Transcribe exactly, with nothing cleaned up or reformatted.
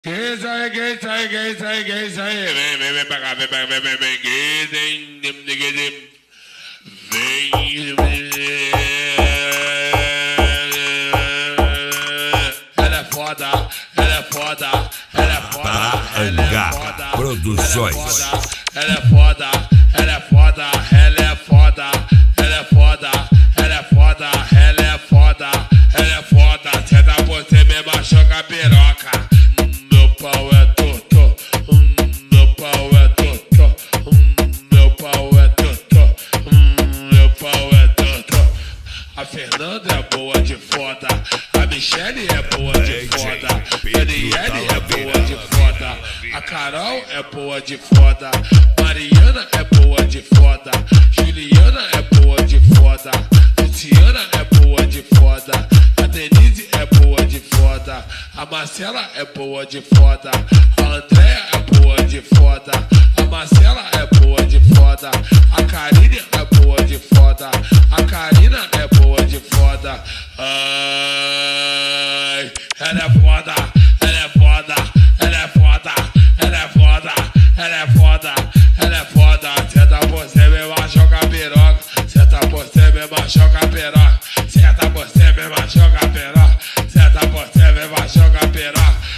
Que isso aí, que isso aí, que isso aí, que isso aí. Vem, vem, vem pra cá, vem pra cá, vem, vem, vem. Que tem, vem, vem. Ela é foda, ela é foda, ela é foda, ela é foda. Produções. Ela é foda, ela é foda, ela é foda, ela é foda, ela é foda, ela é foda, ela é foda. Cê dá você me machuca a piroca. Meu pau é torto, meu pau é torto, meu pau é torto, meu pau é torto. A Fernanda é boa de foda, a Michele é boa de foda, a Daniele é boa de foda, a Carol é boa de foda, Mariana é boa de foda, Juliana é boa de foda, Luciana é boa de foda, a Denise é boa de foda, a Marcela é boa de foda, a Andréa é boa de foda, a Marcela é boa de foda, a Karine é boa de foda, a Karina é boa de foda. Ai, ela é foda, ela é foda, ela é foda, ela é foda, ela é foda, ela é foda. Senta você me machuca a piroca, senta você me machuca a piroca, senta você me machuca a piroca, senta você me machuca a piroca.